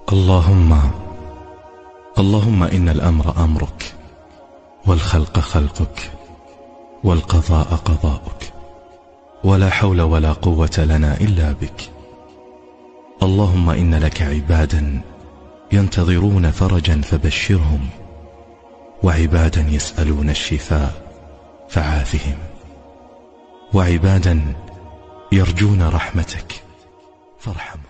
اللهم إن الأمر أمرك، والخلق خلقك، والقضاء قضاؤك، ولا حول ولا قوة لنا إلا بك. اللهم إن لك عبادا ينتظرون فرجا فبشرهم، وعبادا يسألون الشفاء فعافهم، وعبادا يرجون رحمتك فارحمهم.